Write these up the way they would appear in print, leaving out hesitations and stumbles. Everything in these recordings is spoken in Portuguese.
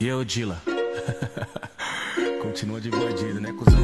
E eu, Dila? Continua de bandido, né, cuzão?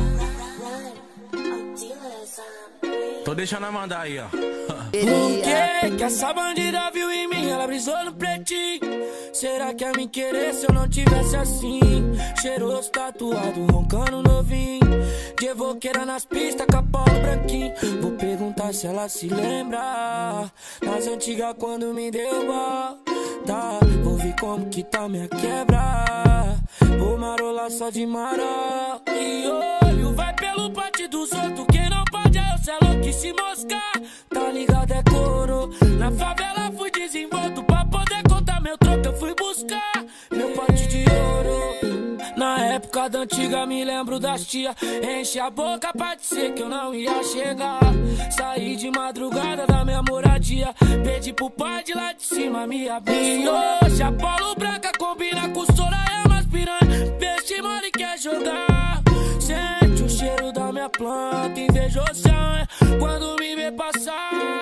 Tô deixando a mandar aí, ó. O que essa bandida viu em mim? Ela brisou no pretinho. Será que ia me querer se eu não tivesse assim? Cheiroso, tatuado, roncando novinho. De evoqueira nas pistas, capolo branquinho. Vou perguntar se ela se lembra das antigas quando me deu volta. Vou ver como que tá minha quebra. Vou marolar só de maró. E olho vai pelo pate dos outros. Quem não pode é o celo que se moscar. Tá ligado, é coro. Na favela fui desenvolto. Pra poder contar meu troco eu fui buscar meu pote de ouro. Na época da antiga me lembro das tia. Enche a boca pra dizer que eu não ia chegar. Saí de madrugada da minha moradia. Pedi pro pai de lá de cima me abrir. Hoje a polo branca combina com Soraya, piranha. Veste mole e quer jogar. Sente o cheiro da minha planta. Invejosa quando me vê passar.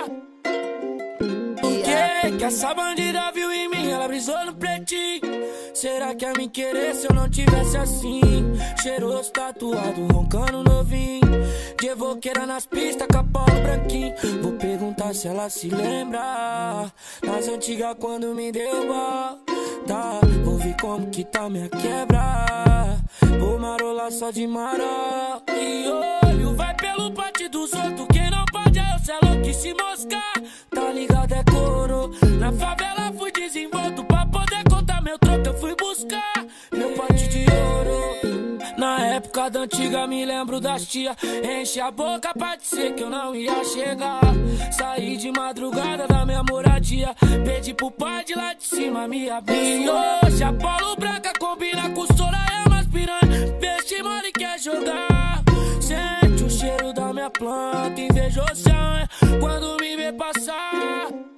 O que essa bandida viu em mim? Ela brisou no pretinho. Será que ia me querer se eu não tivesse assim? Cheiroso, tatuado, roncando novinho. De evoqueira nas pistas, capolo branquinho. Vou perguntar se ela se lembra das antigas quando me deu volta. Vou ver como que tá minha quebra. Vou marolar só de maró. E olho vai pelo pate dos outros. Quem não pode é o celo que se moscar. Tá ligado, é coro. Na favela fui desenvolto. Pra poder contar meu troco eu fui buscar meu pote de ouro. Na época da antiga me lembro das tia. Enche a boca pra dizer que eu não ia chegar. Saí de madrugada da minha moradia. Pedi pro pai de lá de cima me abrir. Hoje a polo branca combina com Soraya, piranha. Veste mole e quer jogar. Sente o cheiro da minha planta. Invejosa quando me vê passar.